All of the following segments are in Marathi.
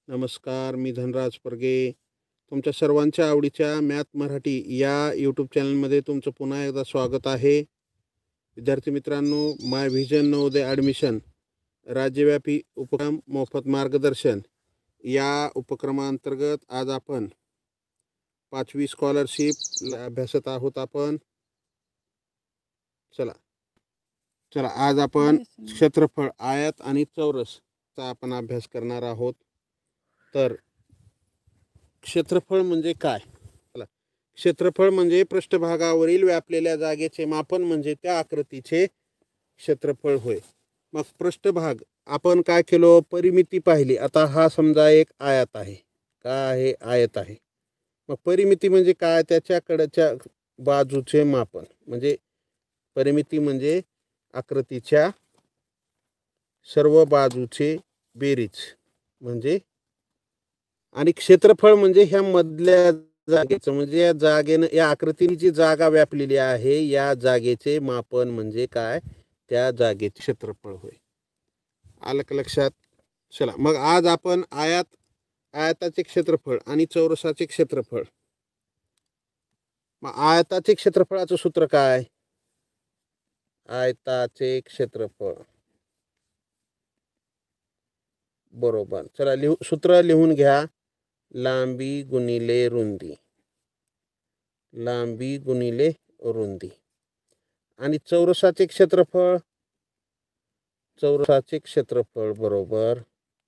नमस्कार, मी धनराज परगे. तुमच्या सर्वांच्या आवडीच्या मॅथ मराठी या यूट्यूब चॅनलमध्ये तुमचं पुन्हा एकदा स्वागत आहे. विद्यार्थी मित्रांनो, माय व्हिजन नवोदय ॲडमिशन राज्यव्यापी उपक्रम मोफत मार्गदर्शन या उपक्रमांतर्गत आज आपण 5वी स्कॉलरशिप अभ्यासत आहोत. चला आज आपण क्षेत्रफळ, आयत आणि चौरसचा आपण अभ्यास करणार आहोत. तर क्षेत्रफळ म्हणजे काय? क्षेत्रफळ म्हणजे पृष्ठभागावरील व्यापलेल्या जागेचे मापन, म्हणजे त्या आकृतीचे क्षेत्रफळ होय. मग पृष्ठभाग आपण काय केलो? परिमिती पाहिली. आता हा समजा एक आयत आहे. काय आहे? आयत आहे. मग परिमिती म्हणजे काय? त्याच्याकडच्या बाजूचे मापन. म्हणजे परिमिती म्हणजे आकृतीच्या सर्व बाजूचे बेरीज म्हणजे. आणि क्षेत्रफळ म्हणजे ह्या मधल्या जागेचं, म्हणजे या जागेनं, या आकृतीने जी जागा व्यापलेली आहे या जागेचे मापन म्हणजे काय? त्या जागेचे क्षेत्रफळ होय. आलं का लक्षात? चला मग आज आपण आयताचे क्षेत्रफळ आणि चौरसाचे क्षेत्रफळ. मग आयताचे क्षेत्रफळाचं सूत्र काय? आयताचे क्षेत्रफळ बरोबर. चला सूत्र लिहून घ्या. लांबी गुणिले रुंदी. लांबी गुणिले रुंदी. आणि चौरसाचे क्षेत्रफळ. चौरसाचे क्षेत्रफळ बरोबर.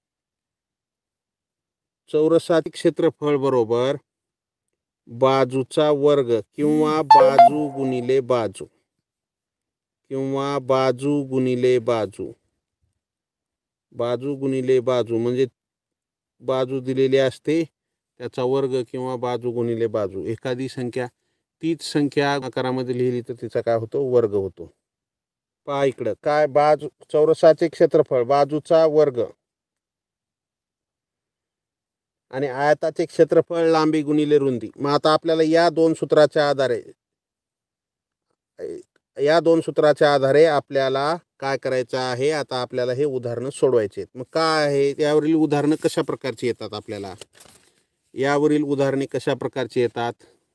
चौरसाचे क्षेत्रफळ बरोबर बाजूचा वर्ग किंवा बाजू गुणिले बाजू, किंवा बाजू गुणिले बाजू. बाजू गुणिले बाजू म्हणजे बाजू दिलेली असते त्याचा वर्ग किंवा बाजू गुणिले बाजू. एखादी संख्या तीच संख्या आकारामध्ये लिहिली तर तिचा काय होतो? वर्ग होतो. पहा इकडं काय, बाजू चौरसाचे क्षेत्रफळ बाजूचा वर्ग आणि आयताचे क्षेत्रफळ लांबी गुणिले रुंदी. मग आता आपल्याला या दोन सूत्राच्या आधारे आपल्याला काय करायचं आहे? आता आपल्याला हे उदाहरणं सोडवायचे आहेत. मग काय आहे यावरील उदाहरणं कशा प्रकारची येतात? आपल्याला यावरील उदाहरणे कशा प्रकारची येतात?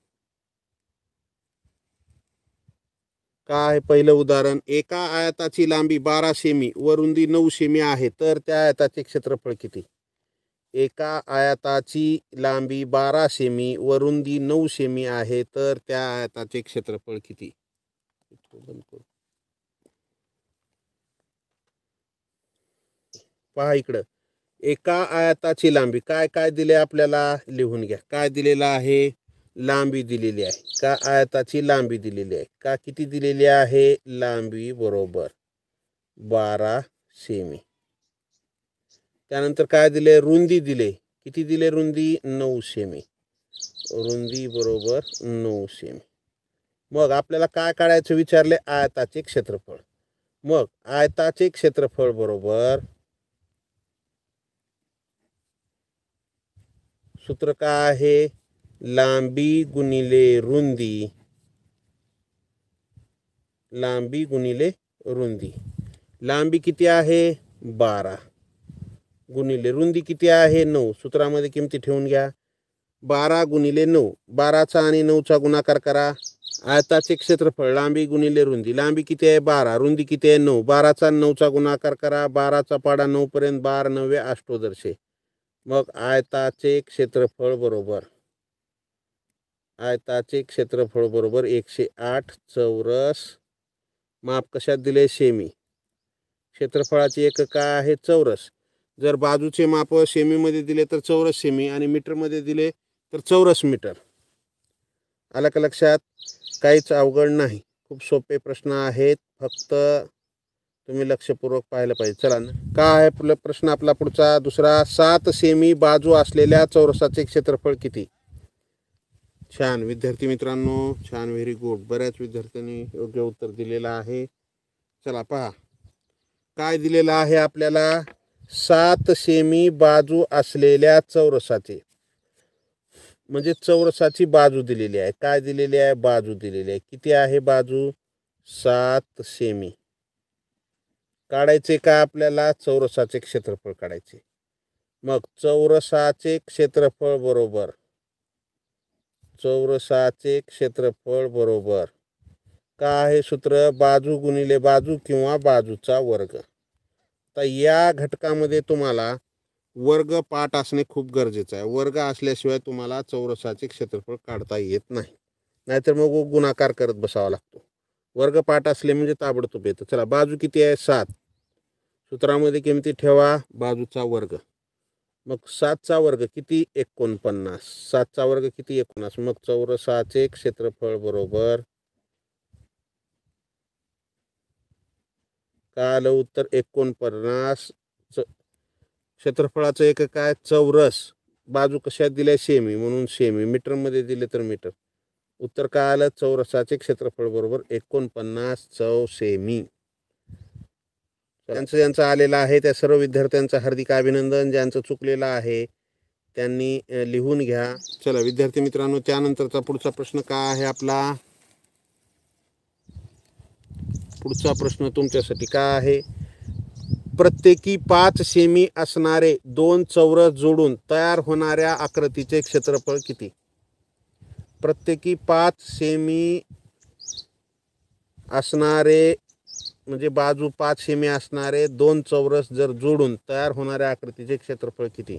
काय पहिलं उदाहरण? एका आयताची लांबी 12 सेमी व रुंदी 9 सेमी आहे, तर त्या आयताचे क्षेत्रफळ किती? एका आयताची लांबी 12 सेमी व रुंदी 9 सेमी आहे, तर त्या आयताचे क्षेत्रफळ किती? पहा इकडं, एका आयताची लांबी काय काय दिले आपल्याला? लिहून घ्या. काय दिलेलं आहे? लांबी दिलेली आहे. का आयताची लांबी दिलेली आहे. का किती दिलेली आहे? लांबी बरोबर 12 सेमी. त्यानंतर काय दिले? रुंदी दिले. किती दिले रुंदी? 9 सेमी. रुंदी बरोबर 9 सेमी. मग आपल्याला काय काढायचं विचारले? आयताचे क्षेत्रफळ. मग आयताचे क्षेत्रफळ बरोबर सूत्र काय आहे? लांबी गुणिले रुंदी. लांबी गुणिले रुंदी. लांबी किती आहे? 12 गुणिले रुंदी किती आहे? 9. सूत्रामध्ये किमती ठेवून घ्या. 12 गुणिले 9. 12चा आणि 9चा गुणाकार करा. आयताचे क्षेत्रफळ लांबी गुणिले रुंदी. लांबी किती आहे? 12. रुंदी किती आहे? 9. 12चा आणि 9चा गुणाकार करा. 12चा पाडा 9 पर्यंत. 12 9 अष्टोदर्शे. मग आयताचे क्षेत्रफळ बरोबर 108 चौरस. माप कशात दिले? सेमी. क्षेत्रफळाची एकक काय आहे? चौरस. जर बाजूचे माप सेमीमध्ये दिले तर चौरस सेमी, आणि मीटरमध्ये दिले तर चौरस मीटर. आलं का लक्षात? काहीच अवघड नाही. खूप सोपे प्रश्न आहेत. फक्त तुम्ही लक्षपूर्वक पाहिलं पाहिजे. चला काय आहे प्रश्न आपला पुढचा दुसरा? 7 सेमी बाजू असलेल्या चौरसाचे क्षेत्रफळ किती? छान विद्यार्थी मित्रांनो, छान, व्हेरी गुड. बऱ्याच विद्यार्थ्यांनी योग्य उत्तर दिलेलं आहे. चला पहा काय दिलेलं आहे आपल्याला. 7 सेमी बाजू असलेल्या चौरसाचे, म्हणजे चौरसाची बाजू दिलेली आहे. काय दिलेली आहे? बाजू दिलेली आहे. किती आहे बाजू? 7 सेमी. काढायचे का आपल्याला? चौरसाचे क्षेत्रफळ काढायचे. मग चौरसाचे क्षेत्रफळ बरोबर काय आहे सूत्र? बाजू गुणिले बाजू किंवा बाजूचा वर्ग. तर या घटकामध्ये तुम्हाला वर्ग पाठ असणे खूप गरजेचं आहे. वर्ग असल्याशिवाय तुम्हाला चौरसाचे क्षेत्रफळ काढता येत नाही. नाहीतर मग गुणाकार करत बसावा लागतो. वर्ग पाठ असले म्हणजे ताबडतोब येतं. चला, बाजू किती आहे? 7. सूत्रामध्ये किमती ठेवा, बाजूचा वर्ग. मग 7चा वर्ग किती? 49. 7चा वर्ग किती? 49. मग चौरसाचे क्षेत्रफळ बरोबर काय आलं उत्तर? 49. क्षेत्रफळाचं एक काय? चौरस. बाजू कशात दिल्या? सेमी, म्हणून सेमी. मीटरमध्ये दिले तर मीटर. उत्तर काय आलं? चौरसाचे क्षेत्रफळ बरोबर 49 चौसेमी. ज्यांचं आलेलं आहे त्या सर्व विद्यार्थ्यांचं हार्दिक अभिनंदन. ज्यांचं चुकलेलं आहे त्यांनी लिहून घ्या. चला विद्यार्थी मित्रांनो, त्यानंतरचा पुढचा प्रश्न काय आहे आपला? पुढचा प्रश्न तुमच्यासाठी काय आहे? प्रत्येकी 5 सेमी असणारे 2 चौरस जोडून तयार होणाऱ्या आकृतीचे क्षेत्रफळ किती? प्रत्येकी 5 सेमी असणारे म्हणजे बाजू 5 सेमी असणारे 2 चौरस जर जोडून तयार होणाऱ्या आकृतीचे क्षेत्रफळ किती?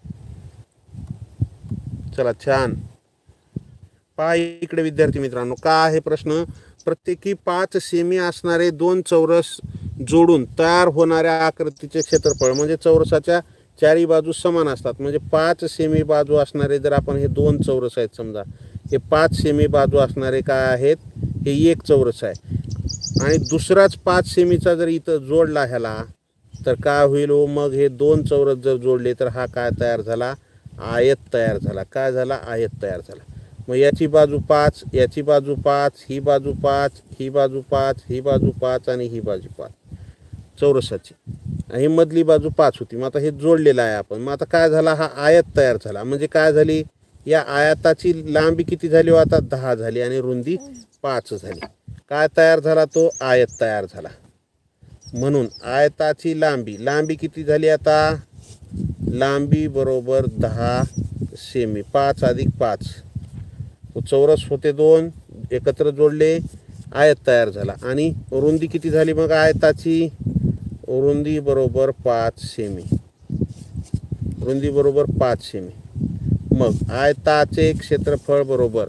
चला छान पहा इकडे विद्यार्थी मित्रांनो, काय आहे प्रश्न? प्रत्येकी 5 सेमी असणारे 2 चौरस जोडून तयार होणाऱ्या आकृतीचे क्षेत्रफळ म्हणजे चौरसाच्या चारी बाजू समान असतात. म्हणजे 5 सेमी बाजू असणारे जर आपण हे 2 चौरस आहेत समजा, हे 5 सेमी बाजू असणारे काय आहेत? हे एक चौरस आहे. आणि दुसराच 5 सेमीचा जर इथं जोडला ह्याला तर काय होईल हो? मग हे 2 चौरस जर जोडले तर हा काय तयार झाला? आयत तयार झाला. काय झाला? आयत तयार झाला. मग याची बाजू 5, याची बाजू 5, ही बाजू 5, ही बाजू 5, ही बाजू 5 आणि ही बाजू 5 चौरसाची. ही मधली बाजू 5 होती. मग आता हे जोडलेलं आहे आपण. मग आता काय झाला? हा आयत तयार झाला. म्हणजे काय झाली? या आयताची लांबी किती झाली हो आता? 10 झाली आणि रुंदी 5 झाली. काय तयार झाला? तो आयत तयार झाला. म्हणून आयताची लांबी किती झाली आता? लांबी बरोबर 10 सेमी. 5 अधिक 5 चौरस होते 2, एकत्र जोडले, आयत तयार झाला. आणि रुंदी किती झाली मग आयताची? रुंदी बरोबर 5 सेमी. रुंदी बरोबर 5 सेमी. मग आयताचे क्षेत्रफळ बरोबर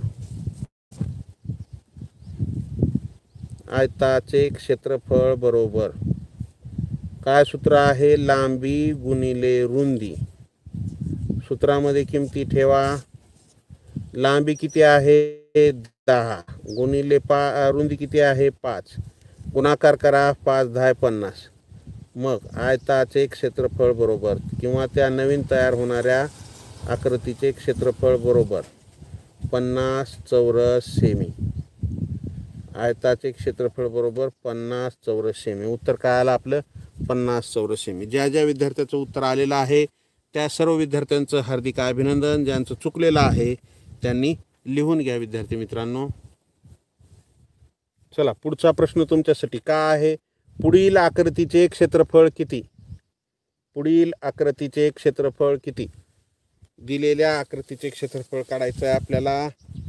काय सूत्र आहे? लांबी गुणिले रुंदी. सूत्रामध्ये किमती ठेवा. लांबी किती आहे? 10 गुणिले रुंदी किती आहे? 5. गुणाकार करा. 5 10 50. मग आयताचे क्षेत्रफळ बरोबर किंवा त्या नवीन तयार होणाऱ्या आकृतीचे क्षेत्रफळ बरोबर 50 चौरस सेमी. आयताचे क्षेत्रफळ बरोबर 50 चौरस सेमी. उत्तर काय आलं आपलं? 50 चौरस सेमी. ज्या ज्या विद्यार्थ्याचं उत्तर आलेलं आहे त्या सर्व विद्यार्थ्यांचं हार्दिक अभिनंदन. ज्यांचं चुकलेलं आहे त्यांनी लिहून घ्या विद्यार्थी मित्रांनो. चला पुढचा प्रश्न तुमच्यासाठी काय आहे? पुढील आकृतीचे क्षेत्रफळ किती? दिलेल्या आकृतीचे क्षेत्रफळ काढायचं आहे आपल्याला.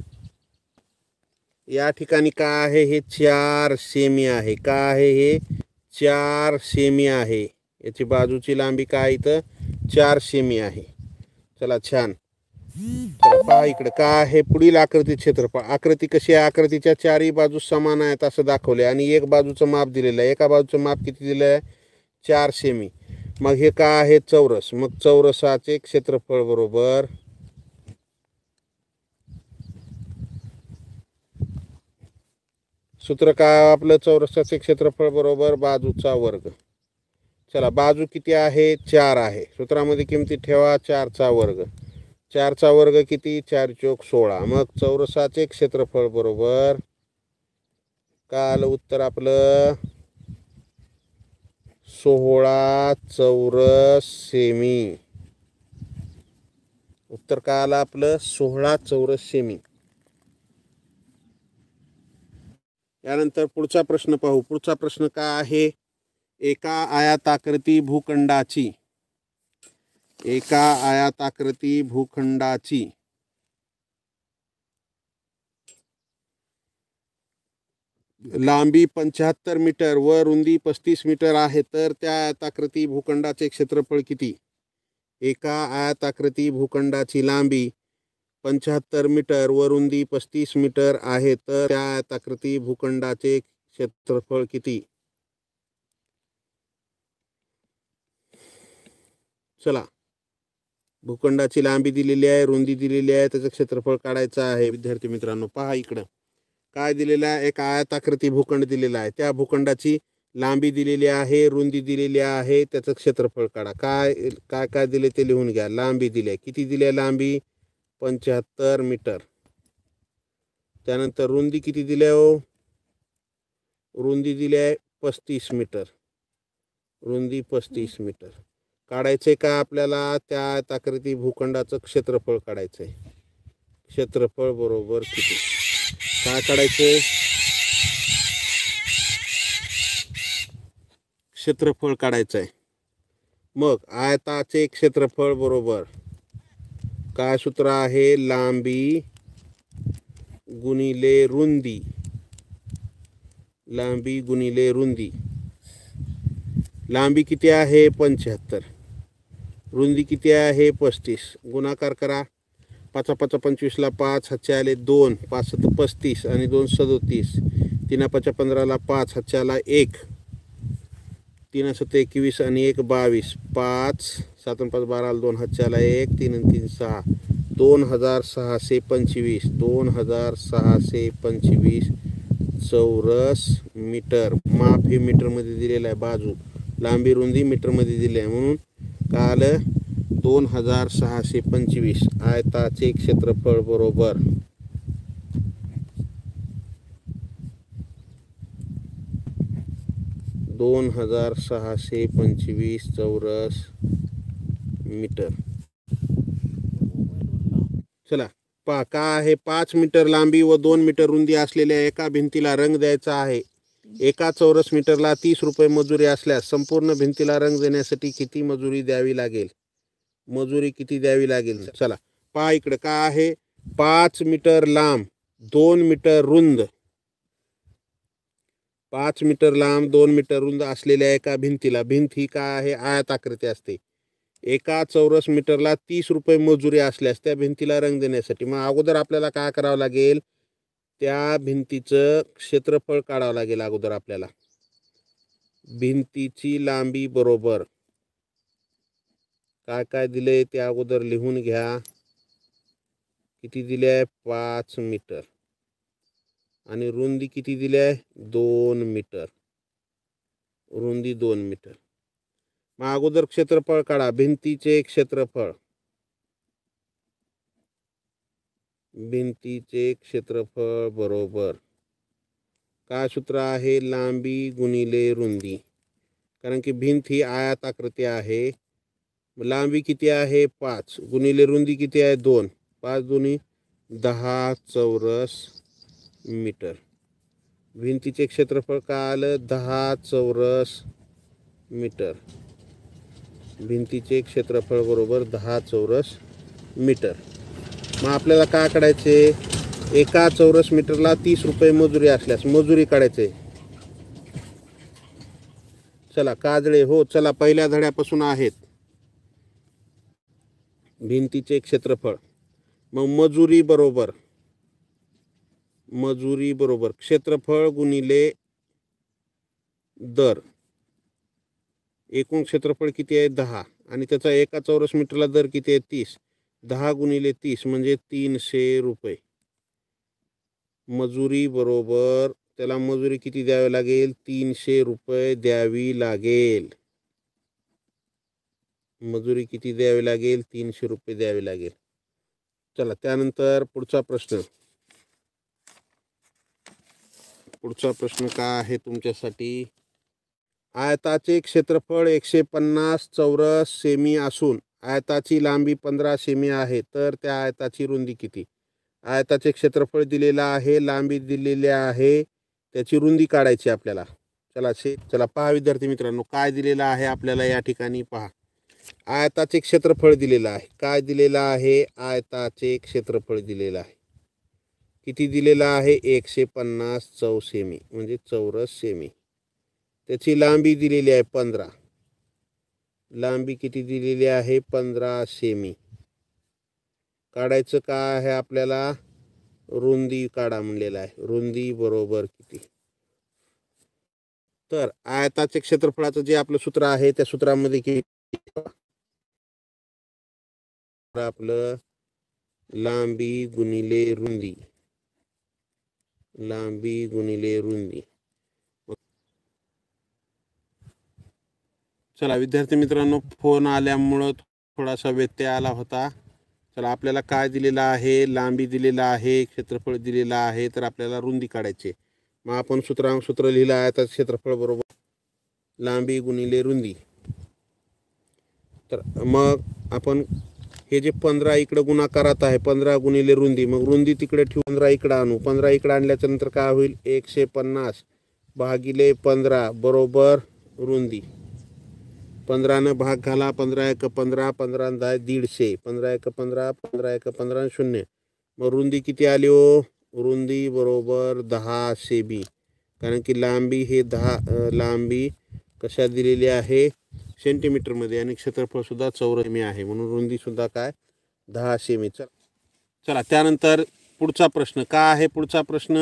या ठिकाणी काय आहे? हे 4 सेमी आहे. काय आहे? हे 4 सेमी आहे. याची बाजूची लांबी काय? इथं 4 सेमी आहे. चला छान. तर पहा इकडे काय आहे? पुढील आकृती क्षेत्रफळ. आकृती कशी आहे? आकृतीच्या चारही बाजू समान आहेत असं दाखवले आणि एक बाजूचं माप दिलेलं आहे. एका बाजूचं माप किती दिलं आहे? 4 सेमी. मग हे काय आहे? चौरस. मग चौरसाचे क्षेत्रफळ बरोबर सूत्र काय आपलं? चौरसाचे क्षेत्रफळ बरोबर बाजूचा वर्ग. चला बाजू किती आहे? 4 आहे. सूत्रामध्ये किमती ठेवा. 4चा वर्ग. 4चा वर्ग किती? 4 चौक 16. मग चौरसाचे क्षेत्रफळ बरोबर काय आलं उत्तर आपलं? 16 चौरस सेमी. उत्तर काय आलं आपलं? 16 चौरस सेमी. यानंतर पुढचा प्रश्न पाहू. पुढचा प्रश्न काय आहे? एका आयताकृती भूखंडाची एका आयताकृती भूखंडाची लांबी 75 मीटर व रुंदी 35 मीटर आहे, तर त्या आयताकृती भूखंडाचे क्षेत्रफळ किती? एका आयताकृती भूखंडाची लांबी 75 मीटर व रुंदी 35 मीटर आहे, तर त्या आयताकृती भूखंडाचे क्षेत्रफळ किती? चला, भूखंडाची लांबी दिलेली आहे, रुंदी दिलेली आहे, त्याचं क्षेत्रफळ काढायचं आहे. विद्यार्थी मित्रांनो पहा इकडं काय दिलेलं आहे, एक आयताकृती भूखंड दिलेला आहे, त्या भूखंडाची लांबी दिलेली आहे, रुंदी दिलेली आहे, त्याचं क्षेत्रफळ काढा. काय काय काय दिले ते लिहून घ्या. लांबी दिली आहे, किती दिली आहे लांबी? 75 मीटर. त्यानंतर रुंदी किती दिली आहे हो? रुंदी दिली आहे 35 मीटर. रुंदी 35 मीटर. काढायचे का आपल्याला? त्या आयताकृती भूखंडाचं क्षेत्रफळ काढायचंय. क्षेत्रफळ बरोबर किती? काय काढायचे? क्षेत्रफळ काढायचंय. मग आयताचे क्षेत्रफळ बरोबर काय सूत्र आहे? लांबी गुणिले रुंदी. लांबी गुणिले रुंदी. लांबी किती आहे? 75. रुंदी किती आहे? 35. गुणाकार करा. 5 5 25 ला 5, हातचे आले 2, 5 7 35 आणि 2 37, 3 5 15 ला 5, हातचे आला 1, 3 7 21 आणि 1 22, 5 7 5 12 2, हातचे आला 1, 3 3 6, 2625. 2625 चौरस मीटर. माप हे मीटरमध्ये दिलेलं आहे. बाजू लांबी रुंदी मीटरमध्ये दिली आहे, म्हणून काय आलं? 2625. आयताचे क्षेत्रफळ बरोबर 2625 चौरस मीटर. चला पहा काय आहे? 5 मीटर लांबी व 2 मीटर रुंदी असलेल्या एका भिंतीला रंग द्यायचा आहे. एका चौरस मीटरला 30 रुपये मजुरी असल्यास संपूर्ण भिंतीला रंग देण्यासाठी किती मजुरी द्यावी लागेल? मजुरी किती द्यावी लागेल? चला पहा इकडे काय आहे? 5 मीटर लांब 2 मीटर रुंद. 5 मीटर लांब 2 मीटर रुंद असलेल्या एका भिंतीला, भिंत ही काय आहे? आयताकृती असते. एका चौरस मीटरला 30 रुपये मजुरी असल्यास त्या भिंतीला रंग देण्यासाठी मग अगोदर आपल्याला काय करावं लागेल? त्या भिंतीचं क्षेत्रफळ काढावं लागेल. अगोदर आपल्याला भिंतीची लांबी बरोबर काय काय दिले ते अगोदर लिहून घ्या. किती दिले आहे? 5 मीटर. आणि रुंदी किती दिली आहे? 2 मीटर. रुंदी 2 मीटर. मग अगोदर क्षेत्रफळ काढा. भिंतीचे क्षेत्रफळ. भिंतीचे क्षेत्रफळ बरोबर काय सूत्र आहे? लांबी गुणिले रुंदी. कारण की भिंत ही आयताकृती आहे. लांबी किती आहे? 5 गुणिले रुंदी किती आहे? 2. 5 दुनी 10 चौरस मीटर. भिंतीचे क्षेत्रफळ काय आलं? 10 चौरस मीटर. भिंतीचे क्षेत्रफळ बरोबर 10 चौरस मीटर. मग आपल्याला काय काढायचे? एका चौरस मीटरला 30 रुपये मजुरी असल्यास मजुरी काढायचे. चला काजळे हो, चला पहिल्या धड्यापासून आहेत. भिंतीचे क्षेत्रफळ. मग मजुरी बरोबर क्षेत्रफळ गुणिले दर. एकूण क्षेत्रफळ किती आहे? 10 आणि त्याचा एका चौरस मीटरला दर किती आहे? 30. 10 गुणिले 30 म्हणजे 300 रुपये. मजुरी बरोबर त्याला मजुरी किती द्यावी लागेल? 300 रुपये द्यावी लागेल. मजुरी किती द्यावी लागेल? 300 रुपये द्यावी लागेल. चला त्यानंतर पुढचा प्रश्न. पुढचा प्रश्न काय आहे तुमच्यासाठी? आयताचे क्षेत्रफळ 150 चौरस सेमी असून आयताची लांबी 15 सेमी आहे, तर त्या आयताची रुंदी किती? आयताचे क्षेत्रफळ दिलेलं आहे, लांबी दिलेली आहे, त्याची रुंदी काढायची आपल्याला. चला पहा विद्यार्थी मित्रांनो काय दिलेलं आहे आपल्याला या ठिकाणी. पहा आयताचे क्षेत्रफळ दिलेलं आहे. काय दिलेलं आहे? आयताचे क्षेत्रफळ दिलेलं आहे. किती दिलेलं आहे? 150 चौरस सेमी, म्हणजे चौरस सेमी. त्याची लांबी दिलेली आहे 15. लांबी किती दिलेली आहे? 15 सेमी. काढायचं काय आहे आपल्याला? रुंदी काढा म्हणलेला आहे. रुंदी बरोबर किती? तर आयताचे क्षेत्रफळाचं जे आपलं सूत्र आहे त्या सूत्रामध्ये किती? आपलं लांबी गुणिले रुंदी. लांबी गुणिले रुंदी. चला विद्यार्थी मित्रांनो, फोन आल्यामुळं थोडासा व्यत्यय आला होता. चला, आपल्याला काय दिलेलं आहे? लांबी दिलेला आहे, क्षेत्रफळ दिलेलं आहे, तर आपल्याला रुंदी काढायची. मग आपण सूत्र लिहिलं आहे, तर क्षेत्रफळ बरोबर लांबी गुणिले रुंदी. तर मग आपण हे जे 15 इकडं गुणाकारात आहे, 15 गुणिले रुंदी, मग रुंदी तिकडे ठेवून 15 इकडं आणू. 15 इकडं आणल्याच्या नंतर काय होईल? 150 भागिले 15 बरोबर रुंदी. 15 भाग घाला. 15 एक 15, 15 10 150, 15 एक 15, 15 एक 15 0. मग रुंदी किती आली हो? रुंदी बरोबर 10 सेमी. कारण की लांबी हे 10 लांबी कशा दिलेली आहे? सेंटीमीटरमध्ये, आणि क्षेत्रफळ सुद्धा चौरस सेमी आहे, म्हणून रुंदी सुद्धा काय? 10 सेमी. चला त्यानंतर पुढचा प्रश्न काय आहे? पुढचा प्रश्न,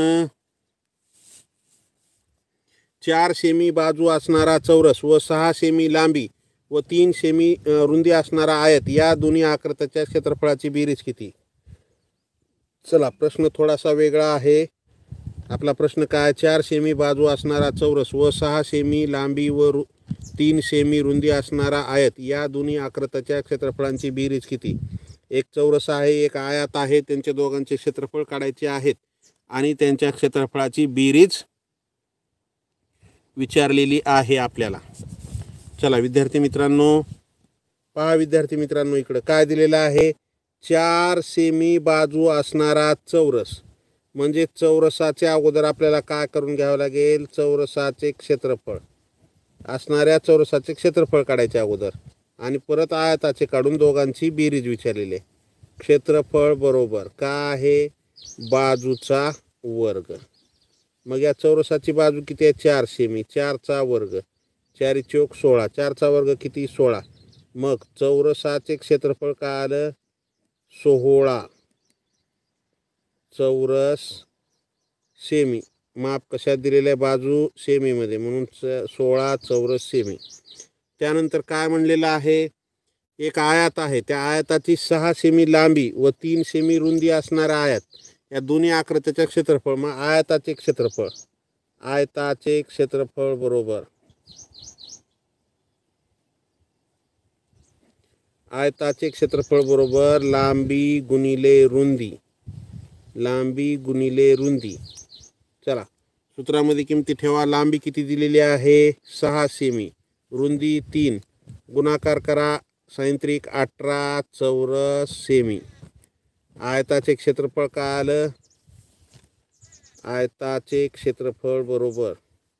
4 सेमी बाजू असणारा चौरस व 6 सेमी लांबी व 3 सेमी रुंदी असणारा आयत या दोन्ही आकृत्याच्या क्षेत्रफळाची बेरीज किती? चला, प्रश्न थोडासा वेगळा आहे. आपला प्रश्न काय? 4 सेमी बाजू असणारा चौरस व 6 सेमी लांबी व 3 सेमी रुंदी असणारा आयत या दोन्ही आकृत्याच्या क्षेत्रफळांची बेरीज किती? एक चौरस आहे, एक आयत आहे, त्यांच्या दोघांचे क्षेत्रफळ काढायचे आहेत आणि त्यांच्या क्षेत्रफळाची बेरीज विचारलेली आहे आपल्याला. चला विद्यार्थी मित्रांनो, पहा विद्यार्थी मित्रांनो, इकडं काय दिलेलं आहे? 4 सेमी बाजू असणारा चौरस, म्हणजे चौरसाच्या अगोदर आपल्याला काय करून घ्यावं लागेल? चौरसाचे क्षेत्रफळ, असणाऱ्या चौरसाचे क्षेत्रफळ काढायचे अगोदर, आणि परत आयताचे काढून दोघांची बेरीज विचारलेली आहे. क्षेत्रफळ बरोबर काय आहे? बाजूचा वर्ग. मग या चौरसाची बाजू किती आहे? 4 सेमी. 4चा वर्ग, 4 चौक 16, 4चा वर्ग किती? 16. मग चौरसाचे क्षेत्रफळ काय आलं? 16 चौरस सेमी. माप कशात दिलेलं आहे? बाजू सेमीमध्ये, म्हणून 16 चौरस सेमी. त्यानंतर काय म्हणलेलं आहे? एक आयत आहे, त्या आयताची 6 सेमी लांबी व 3 सेमी रुंदी असणारा आयत या दोन्ही आकृत्याचे क्षेत्रफळ. मग आयताचे क्षेत्रफळ, आयताचे क्षेत्रफळ बरोबर आयताचे क्षेत्रफळ बरोबर लांबी गुणिले रुंदी. लांबी गुणिले रुंदी. चला, सूत्रामध्ये किमती ठेवा. लांबी किती दिलेली आहे? 6 सेमी, रुंदी 3, गुणाकार करा. 37 18 चौरस सेमी. आयताचे क्षेत्रफळ काय आलं? आयताचे क्षेत्रफळ बरोबर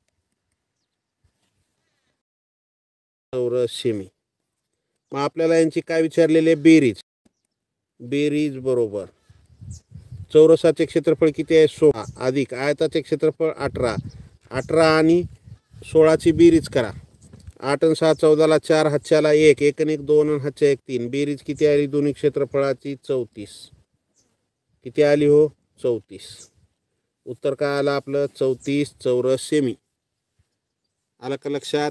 चौरस सेमी. मग आपल्याला यांची काय विचारलेले? बेरीज. बेरीज बरोबर चौरसाचे क्षेत्रफळ किती आहे? 16 अधिक आयताचे क्षेत्रफळ 18. 18 आणि 16ची बेरीज करा. 8 आणि 6 14ला 4 हातच्याला 1, 1 आणि 1 2 आणि हातच्या 1 3. बेरीज किती आली दोन्ही क्षेत्रफळाची? 34. किती आली हो? 34. उत्तर काय आलं आपलं? 34 चौरस सेमी. आलं का लक्षात?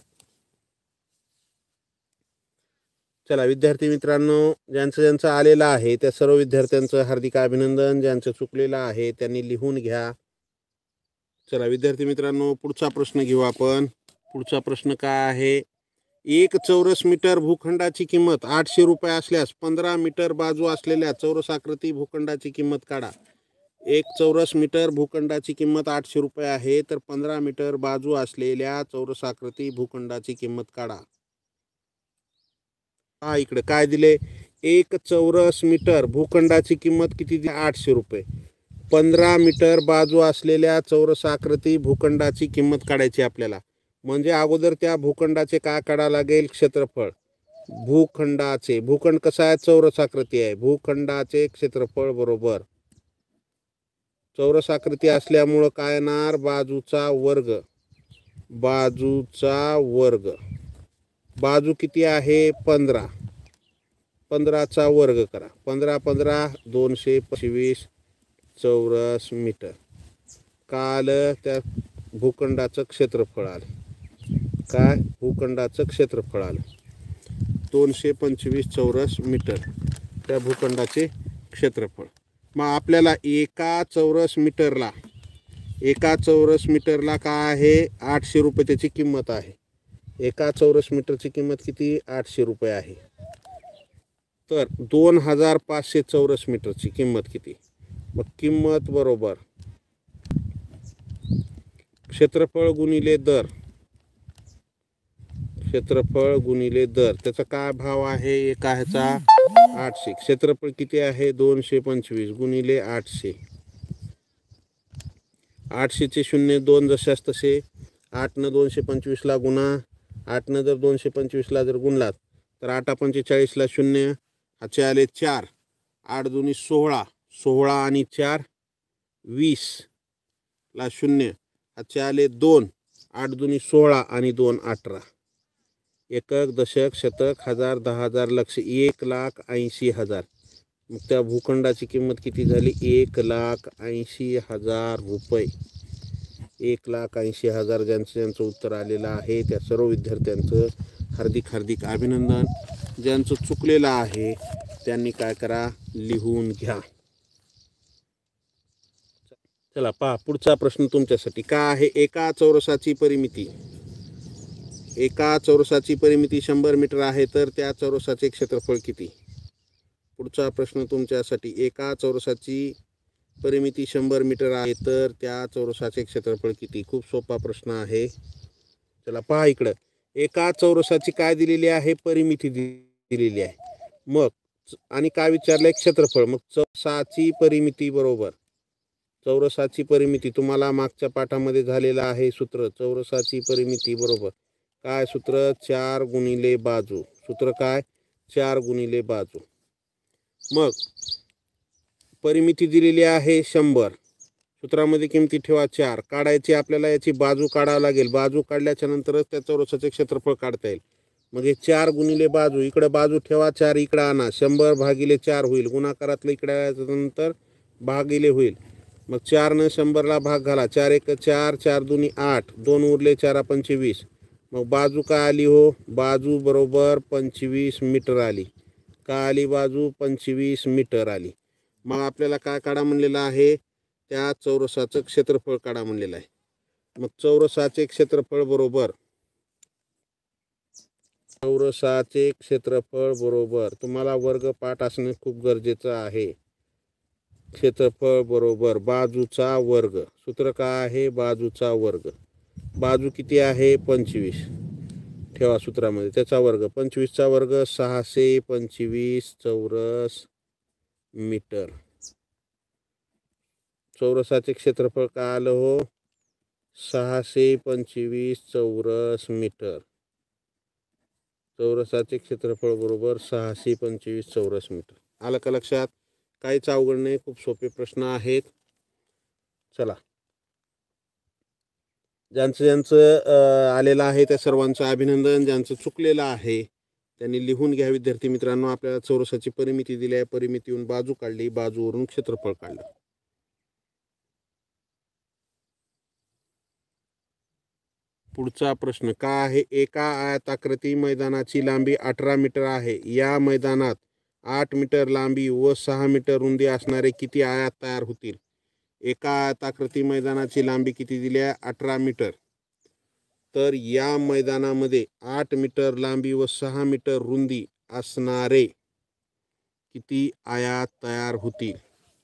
चला विद्यार्थी मित्रांनो, ज्यांचं आलेलं आहे त्या सर्व विद्यार्थ्यांचं हार्दिक अभिनंदन. ज्यांचं चुकलेलं आहे त्यांनी लिहून घ्या. चला विद्यार्थी मित्रांनो, पुढचा प्रश्न घेऊ आपण. पुढचा प्रश्न काय आहे? 1 चौरस मीटर भूखंडाची किंमत 800 रुपये असल्यास 15 मीटर बाजू असलेल्या चौरसाकृती भूखंडाची किंमत काढा. 1 चौरस मीटर भूखंडाची किंमत 800 रुपये आहे, तर 15 मीटर बाजू असलेल्या चौरसाकृती भूखंडाची किंमत काढा. हा, इकडे काय दिले? 1 चौरस मीटर भूखंडाची किंमत किती? 800 रुपये. 15 मीटर बाजू असलेल्या चौरसाकृती भूखंडाची किंमत काढायची आपल्याला. म्हणजे अगोदर त्या भूखंडाचे काय काढावं लागेल? क्षेत्रफळ. भूखंडाचे, भूखंड कसा आहे, चौरस आकृती आहे, भूखंडाचे क्षेत्रफळ बरोबर चौरस आकृती असल्यामुळं काय येणार, बाजूचा वर्ग, बाजूचा वर्ग, बाजू किती आहे 15, 15चा वर्ग करा, 15 15 225 चौरस मीटर. काल त्या भूखंडाचं क्षेत्रफळ आलं, काय भूखंडाचं क्षेत्रफळ आलं 225 चौरस मीटर, त्या भूखंडाचे क्षेत्रफळ. मग आपल्याला एका चौरस मीटरला काय आहे, 800 रुपये त्याची किंमत आहे. एका चौरस मीटरची किंमत किती, 800 रुपये आहे. तर 2500 चौरस मीटरची किंमत किती, मग किंमत बरोबर क्षेत्रफळ गुणिले दर, क्षेत्रफळ गुणिले दर, त्याचा काय भाव आहे एका ह्याचा 800, क्षेत्रफळ किती आहे 225 गुणिले 800, 800चे 0 2 जशास तसे, 8 न 225ला गुणा, 8 न जर 225ला जर गुणलात तर 8 45ला 0, हाचे आले 4, 8 दुनी 16, 16 आणि 4 20 ला 0, हाचे आले 2, 8 दुनी 16 आणि 2 18, एकक दशक शतक हजार 10,000 लक्ष 1,80,000. मग त्या भूखंडाची किंमत किती झाली, 1,80,000 रुपये. 1,80,000. ज्यांचं उत्तर आलेलं आहे त्या सर्व विद्यार्थ्यांचं हार्दिक हार्दिक अभिनंदन. ज्यांचं चुकलेलं आहे त्यांनी काय करा, लिहून घ्या. चला पहा पुढचा प्रश्न तुमच्यासाठी काय आहे, एका चौरसाची परिमिती, एका चौरसाची परिमिती 100 मीटर आहे तर त्या चौरसाचे क्षेत्रफळ किती. पुढचा प्रश्न तुमच्यासाठी, एका चौरसाची परिमिती 100 मीटर आहे तर त्या चौरसाचे क्षेत्रफळ किती. खूप सोपा प्रश्न आहे. चला पहा इकडं, एका चौरसाची काय दिलेली आहे, परिमिती दिलेली आहे. मग आणि काय विचारलंय, क्षेत्रफळ. मग चौरसाची परिमिती बरोबर, चौरसाची परिमिती तुम्हाला मागच्या पाठामध्ये झालेलं आहे सूत्र. चौरसाची परिमिती बरोबर काय सूत्र, 4 गुणिले बाजू. सूत्र काय, 4 गुणिले बाजू. मग परिमिती दिलेली आहे 100, सूत्रामध्ये किमती ठेवा 4, काढायची आपल्याला, याची बाजू काढावं लागेल. बाजू काढल्याच्या नंतरच त्या चौरसाचे क्षेत्रफळ काढता येईल. मग हे 4 गुणिले बाजू, इकडे बाजू ठेवा 4, इकडे आणा, 100 भागिले 4 होईल. गुणाकारातलं इकडे आल्यानंतर भागिले होईल. मग 4 न 100ला भाग घाला, 4 1 4, 4 दुनी 8, 2 उरले 4 25. मग बाजू काय आली हो, बाजू बरोबर 25 मीटर आली. काय आली बाजू, 25 मीटर आली. मग आपल्याला काय काढा म्हणलेलं आहे, त्या चौरसाचं क्षेत्रफळ काढा म्हणलेलं आहे. मग चौरसाचे क्षेत्रफळ बरोबर, चौरसाचे क्षेत्रफळ बरोबर, तुम्हाला वर्गपाठ असणे खूप गरजेचं आहे. क्षेत्रफळ बरोबर बाजूचा वर्ग. सूत्र काय आहे, बाजूचा वर्ग. बाजू किती आहे 25, ठेवा सूत्रामध्ये त्याचा वर्ग. 25चा वर्ग 625 चौरस मीटर. चौरसाचे क्षेत्रफळ काय आलं हो, 625 चौरस मीटर. चौरसाचे क्षेत्रफळ बरोबर 625 चौरस मीटर. आलं का लक्षात, काहीच अवघड नाही, खूप सोपे प्रश्न आहेत. चला, ज्यांचं आलेलं आहे त्या सर्वांचं अभिनंदन. ज्यांचं चुकलेलं आहे त्यांनी लिहून घ्या. विद्यार्थी मित्रांनो, आपल्याला चौरसाची परिमिती दिली आहे, परिमितीहून बाजू काढली, बाजूवरून क्षेत्रफळ काढलं. पुढचा प्रश्न काय आहे, एका आयताकृती मैदानाची लांबी 18 मीटर आहे. या मैदानात 8 मीटर लांबी व 6 मीटर रुंदी असणारे किती आयात तयार होतील. एका आयताकृती मैदानाची लांबी किती दिली आहे, 18 मीटर. तर या मैदानामध्ये 8 मीटर लांबी व 6 मीटर रुंदी असणारे किती आयात तयार होतील.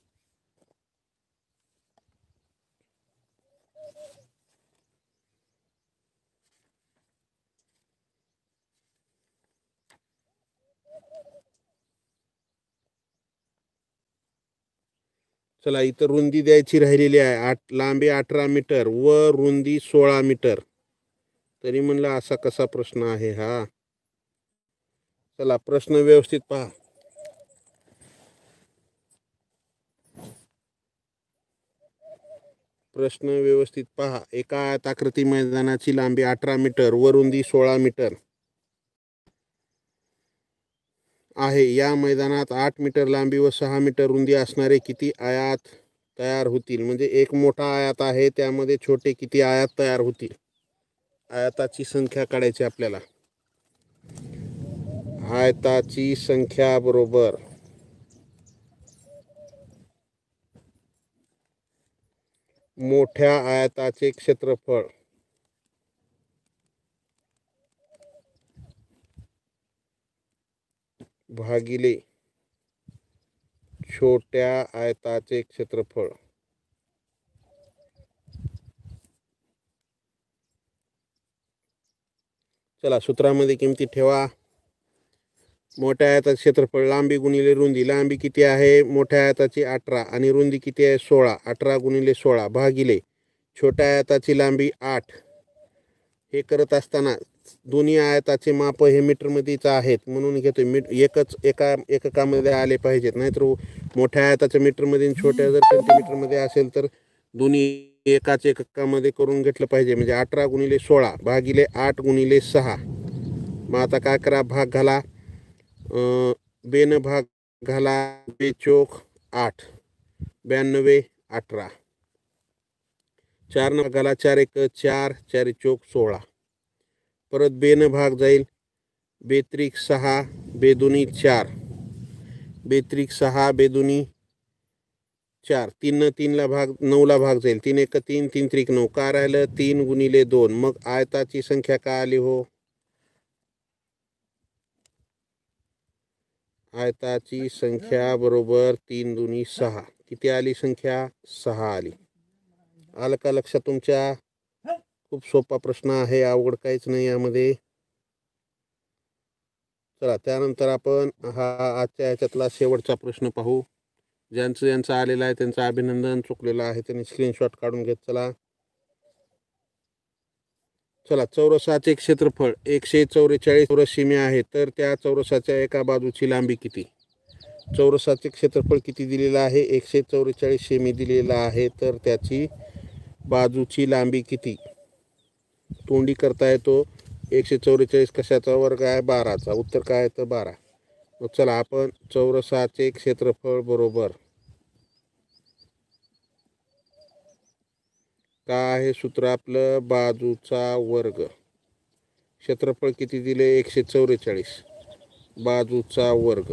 चला, इथं रुंदी द्यायची राहिलेली आहे. लांबी 18 मीटर व रुंदी 16 मीटर. तरी म्हणलं असा कसा प्रश्न आहे हा. चला प्रश्न व्यवस्थित पहा. प्रश्न व्यवस्थित पहा. एका आयताकृती मैदानाची लांबी 18 मीटर व रुंदी 16 मीटर आहे. या मैदानात 8 मीटर लांबी व 6 मीटर रुंदी असणारे किती आयात तयार होतील? म्हणजे एक मोठा आयात आहे, त्यामध्ये छोटे किती आयात तयार होतील? आयताची संख्या काढायची आपल्याला. आयताची संख्या बरोबर मोठ्या आयताचे क्षेत्रफळ भागिले छोट्या आयताचे क्षेत्रफळ. चला सूत्रामध्ये किमती ठेवा. मोठ्या आयताचे क्षेत्रफळ लांबी गुणिले रुंदी. लांबी किती आहे मोठ्या आयताची 18 आणि रुंदी किती आहे 16. 18 गुणिले 16 भागिले छोट्या आयताची लांबी 8. हे करत असताना दोन्ही आयताचे माप हे मीटरमध्येच आहेत म्हणून घेतोय. एकच एककामध्ये आले पाहिजेत, नाहीतर मोठ्या आयताच्या मीटरमध्ये छोट्या जर सेंटीमीटरमध्ये असेल तर दोन्ही एकाच एककामध्ये करून घेतलं पाहिजे. म्हणजे 18 गुणिले 16 भागिले 8 गुणिले 6. मग आता काय करा, भाग घाला. बेन भाग घाला. 2 चोक 8, 92 18. 4 न घाला. 4 1 4, 4 चोक 16. परत बेन भाग जाईल. 2 त्रिक 6, 2 दुनी 4, 2 त्रिक 6, 2 दुनी 4. 3 न 3 ला भाग 9 ला भाग जाईल. 3 1 3, 3 त्रिक 9. काय राहिलं 3 गुणिले 2. मग आयताची संख्या काय आली हो? आयताची संख्या बरोबर 3 दुनी 6. किती आली संख्या? 6 आली. आलं का लक्षात तुमच्या? खूप सोपा प्रश्न आहे, अवघड काहीच नाही यामध्ये. चला त्यानंतर आपण हा आजच्या ह्याच्यातला शेवटचा प्रश्न पाहू. ज्यांचं आलेला आहे त्यांचं अभिनंदन. चुकलेलं आहे त्यांनी स्क्रीनशॉट काढून घेत चला. चला चौरसाचे क्षेत्रफळ 144 चौरस सेमी आहे, तर त्या चौरसाच्या एका बाजूची लांबी किती? चौरसाचे क्षेत्रफळ किती दिलेलं आहे? 144 सेमी दिलेला आहे, तर त्याची बाजूची लांबी किती? तोंडी करता येतो. 144 कशाचा वर्ग आहे? 12चा. उत्तर काय आहे तर 12. मग चला आपण चौरसाचे क्षेत्रफळ बरोबर काय आहे सूत्र आपलं? बाजूचा वर्ग. क्षेत्रफळ किती दिले? 144. बाजूचा वर्ग.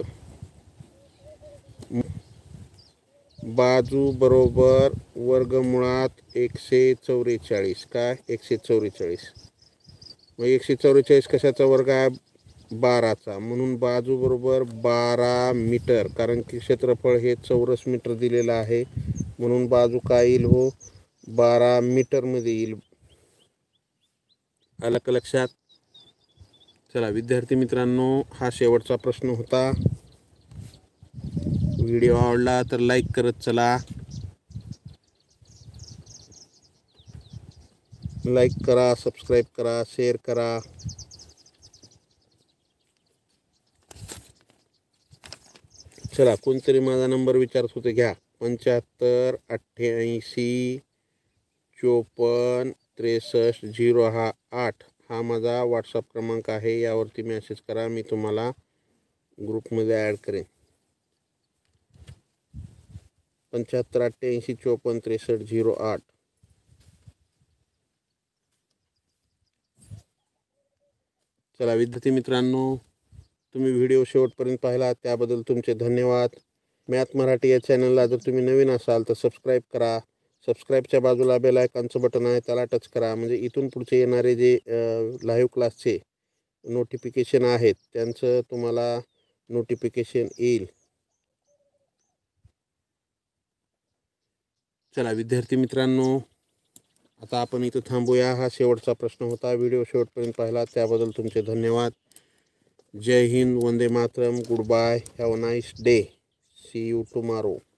बाजू बरोबर वर्गमुळात 144. काय 144. मग 144 कशाचा वर्ग आहे? 12चा. म्हणून बाजू बरोबर 12 मीटर. कारण की क्षेत्रफळ हे चौरस मीटर दिलेलं आहे म्हणून बाजू काय येईल हो? 12 मीटरमध्ये येईल. आलं का लक्षात? चला विद्यार्थी मित्रांनो, हा शेवटचा प्रश्न होता. व्हिडिओ आवडला तर लाईक करत चला. लाईक करा, सबस्क्राईब करा, शेअर करा. चला कोणतरी माझा नंबर विचारत होते, घ्या. 75 88 54 63 08 हा माझा व्हॉट्सअप क्रमांक आहे. यावरती मेसेज करा, मी तुम्हाला ग्रुपमध्ये ॲड करेन. 75 88 54 63 08. चला विद्यार्थी मित्रांनो, तुम्ही व्हिडिओ शेवटपर्यंत पाहिला त्याबद्दल तुमचे धन्यवाद. मॅथ मराठी या चॅनलला जर तुम्ही नवीन असाल तर सबस्क्राईब करा. सबस्क्राईबच्या बाजूला बेल आयकॉनचं बटन आहे, त्याला टच करा. म्हणजे इथून पुढचे येणारे जे लाईव्ह क्लासचे नोटिफिकेशन आहेत त्यांचं तुम्हाला नोटिफिकेशन येईल. चला विद्यार्थी मित्रांनो, आता आपण इथं थांबूया. हा शेवटचा प्रश्न होता. व्हिडिओ शेवटपर्यंत पाहिला त्याबद्दल तुमचे धन्यवाद. जय हिंद, वंदे मातरम, good bye, have a nice day, see you tomorrow.